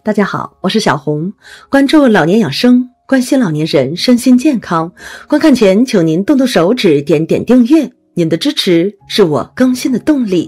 大家好，我是小红，关注老年养生，关心老年人身心健康。观看前请您动动手指点点订阅，您的支持是我更新的动力。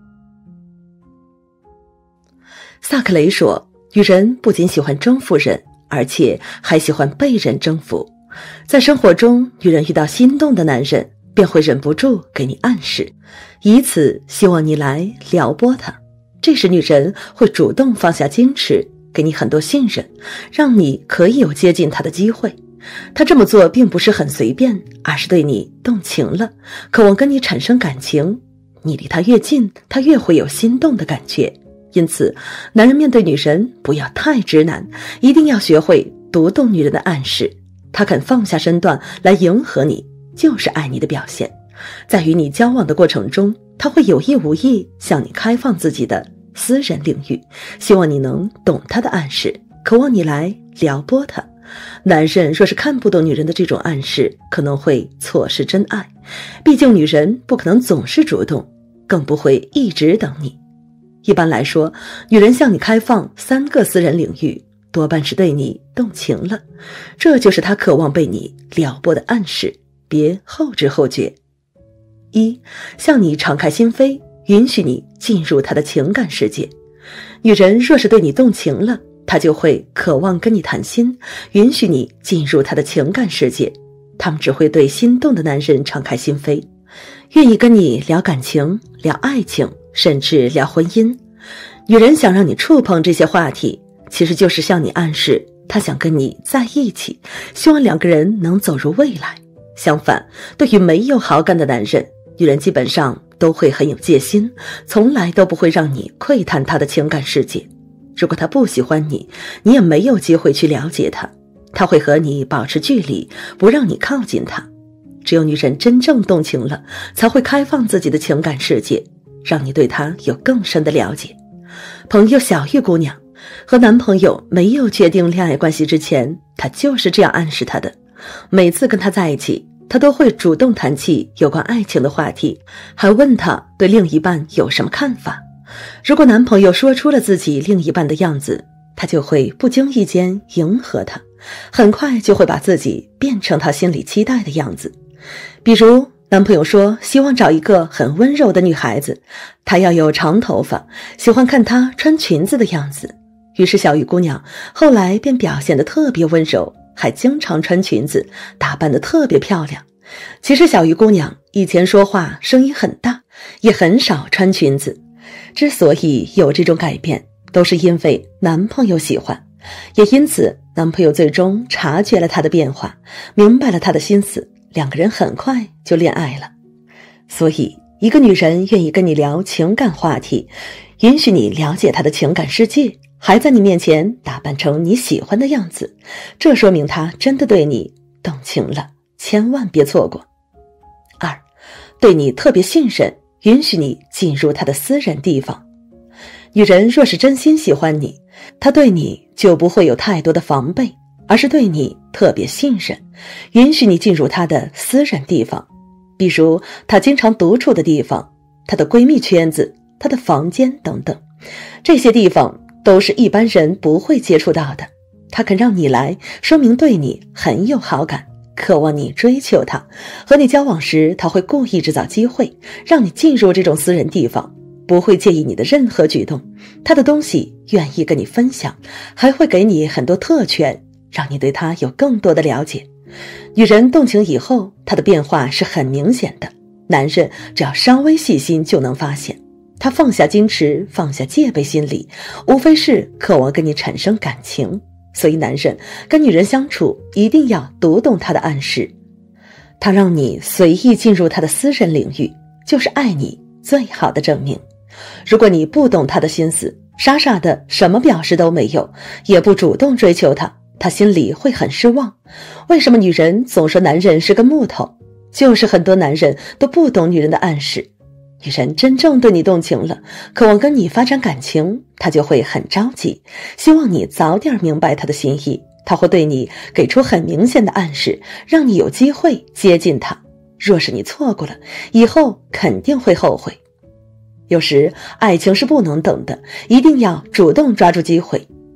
萨克雷说，女人不仅喜欢征服人，而且还喜欢被人征服。在生活中，女人遇到心动的男人，便会忍不住给你暗示，以此希望你来撩拨他。这时女人会主动放下矜持，给你很多信任，让你可以有接近她的机会。她这么做并不是很随便，而是对你动情了，渴望跟你产生感情。你离她越近，她越会有心动的感觉。因此，男人面对女人不要太直男，一定要学会读懂女人的暗示。她肯放下身段来迎合你，就是爱你的表现。在与你交往的过程中，她会有意无意向你开放自己的私人领域，希望你能懂她的暗示，渴望你来撩拨她。男人若是看不懂女人的这种暗示，可能会错失真爱。毕竟女人不可能总是主动，更不会一直等你。一般来说，女人向你开放3个私人领域，多半是对你动情了，这就是她渴望被你撩拨的暗示，别后知后觉。1. 向你敞开心扉，允许你进入她的情感世界。女人若是对你动情了，她就会渴望跟你谈心，允许你进入她的情感世界。她们只会对心动的男人敞开心扉，愿意跟你聊感情，聊爱情，甚至聊婚姻。女人想让你触碰这些话题，其实就是向你暗示她想跟你在一起，希望2个人能走入未来。相反，对于没有好感的男人，女人基本上都会很有戒心，从来都不会让你窥探她的情感世界。如果她不喜欢你，你也没有机会去了解她，她会和你保持距离，不让你靠近她。只有女人真正动情了，才会开放自己的情感世界，让你对她有更深的了解。朋友小玉姑娘和男朋友没有确定恋爱关系之前，她就是这样暗示他的。每次跟他在一起，她都会主动谈起有关爱情的话题，还问他对另一半有什么看法。如果男朋友说出了自己另一半的样子，她就会不经意间迎合他，很快就会把自己变成他心里期待的样子。比如男朋友说希望找一个很温柔的女孩子，她要有长头发，喜欢看她穿裙子的样子。于是小雨姑娘后来便表现得特别温柔，还经常穿裙子，打扮得特别漂亮。其实小鱼姑娘以前说话声音很大，也很少穿裙子。之所以有这种改变，都是因为男朋友喜欢，也因此男朋友最终察觉了她的变化，明白了她的心思，2个人很快就恋爱了。所以一个女人愿意跟你聊情感话题，允许你了解她的情感世界，还在你面前打扮成你喜欢的样子，这说明她真的对你动情了，千万别错过。2. 对你特别信任，允许你进入她的私人地方。女人若是真心喜欢你，她对你就不会有太多的防备，而是对你特别信任，允许你进入她的私人地方。比如她经常独处的地方，她的闺蜜圈子，她的房间等等，这些地方都是一般人不会接触到的。她肯让你来，说明对你很有好感，渴望你追求她。和你交往时，她会故意制造机会，让你进入这种私人地方，不会介意你的任何举动。她的东西愿意跟你分享，还会给你很多特权，让你对她有更多的了解。女人动情以后，她的变化是很明显的，男人只要稍微细心就能发现。她放下矜持，放下戒备心理，无非是渴望跟你产生感情。所以男人跟女人相处，一定要读懂她的暗示。她让你随意进入她的私人领域，就是爱你最好的证明。如果你不懂她的心思，傻傻的什么表示都没有，也不主动追求她，她心里会很失望。为什么女人总说男人是个木头？就是很多男人都不懂女人的暗示。女人真正对你动情了，渴望跟你发展感情，她就会很着急，希望你早点明白她的心意。她会对你给出很明显的暗示，让你有机会接近她。若是你错过了，以后肯定会后悔。有时爱情是不能等的，一定要主动抓住机会。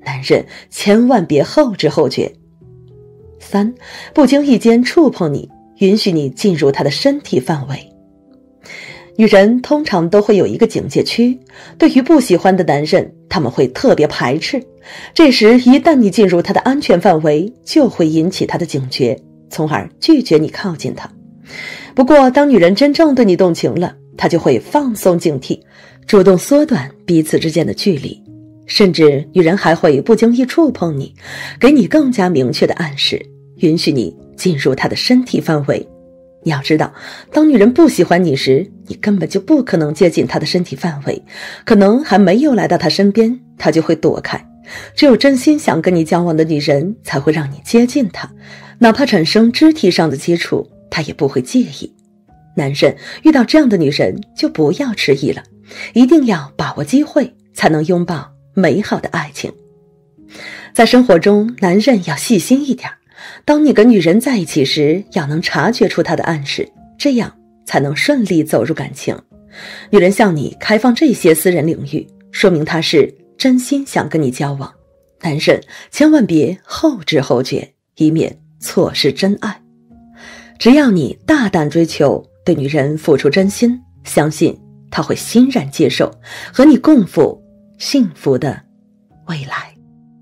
男人千万别后知后觉。3. 不经意间触碰你，允许你进入他的身体范围。女人通常都会有一个警戒区，对于不喜欢的男人，他们会特别排斥。这时一旦你进入他的安全范围，就会引起他的警觉，从而拒绝你靠近他。不过当女人真正对你动情了，她就会放松警惕，主动缩短彼此之间的距离，甚至女人还会不经意触碰你，给你更加明确的暗示，允许你进入她的身体范围。你要知道，当女人不喜欢你时，你根本就不可能接近她的身体范围，可能还没有来到她身边，她就会躲开。只有真心想跟你交往的女人才会让你接近她，哪怕产生肢体上的接触，她也不会介意。男人遇到这样的女人就不要迟疑了，一定要把握机会，才能拥抱美好的爱情。在生活中，男人要细心一点，当你跟女人在一起时，要能察觉出她的暗示，这样才能顺利走入感情。女人向你开放这些私人领域，说明她是真心想跟你交往。男人千万别后知后觉，以免错失真爱。只要你大胆追求，对女人付出真心，相信她会欣然接受，和你共赴幸福的未来。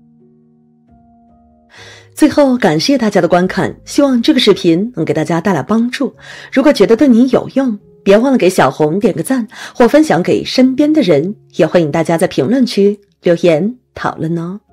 最后感谢大家的观看，希望这个视频能给大家带来帮助。如果觉得对你有用，别忘了给小红点个赞，或分享给身边的人，也欢迎大家在评论区留言讨论哦。